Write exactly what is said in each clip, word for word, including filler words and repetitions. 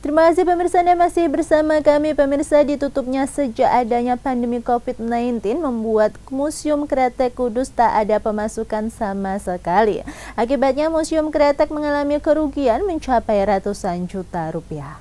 Terima kasih pemirsa Anda masih bersama kami. Pemirsa, ditutupnya sejak adanya pandemi covid sembilan belas membuat Museum Kretek Kudus tak ada pemasukan sama sekali. Akibatnya Museum Kretek mengalami kerugian mencapai ratusan juta rupiah.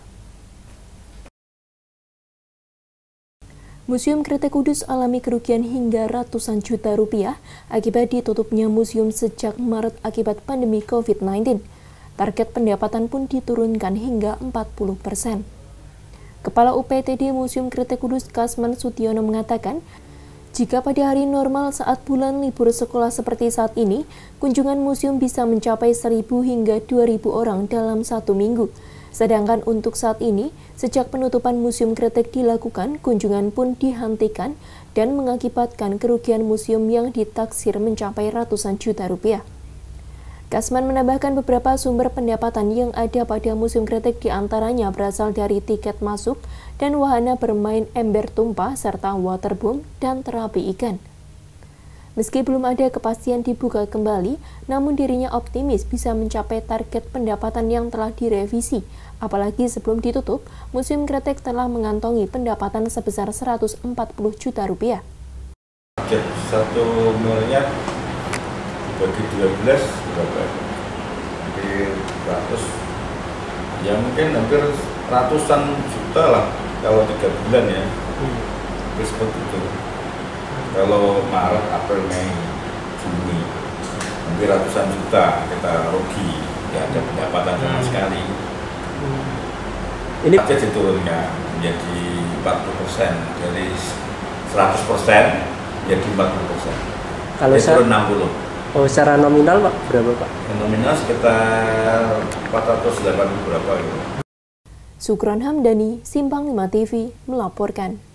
Museum Kretek Kudus alami kerugian hingga ratusan juta rupiah akibat ditutupnya museum sejak Maret akibat pandemi covid sembilan belas. Target pendapatan pun diturunkan hingga empat puluh persen. Kepala U P T D Museum Kretek Kudus Kasman Sutyono mengatakan, jika pada hari normal saat bulan libur sekolah seperti saat ini, kunjungan museum bisa mencapai seribu hingga dua ribu orang dalam satu minggu. Sedangkan untuk saat ini, sejak penutupan Museum Kretek dilakukan, kunjungan pun dihentikan dan mengakibatkan kerugian museum yang ditaksir mencapai ratusan juta rupiah. Kasman menambahkan beberapa sumber pendapatan yang ada pada Museum Kretek diantaranya berasal dari tiket masuk dan wahana bermain ember tumpah serta waterboom dan terapi ikan. Meski belum ada kepastian dibuka kembali, namun dirinya optimis bisa mencapai target pendapatan yang telah direvisi. Apalagi sebelum ditutup, Museum Kretek telah mengantongi pendapatan sebesar seratus empat puluh juta rupiah. Target satu miliar bagi dua belas berapa? Hampir seratus, ya mungkin hampir ratusan juta lah kalau tiga bulan ya, hampir seperti itu. Kalau Maret, April, Mei, Juni, hampir ratusan juta kita rugi, ya ada pendapatan sama sekali. Ini aja diturunkan menjadi empat puluh persen, dari seratus persen menjadi empat puluh persen. Kalau turun enam puluh. Oh, secara nominal Pak, berapa Pak? Nominal sekitar empat ratus delapan puluh berapa gitu. Sukron Hamdani, Simpang lima T V, melaporkan.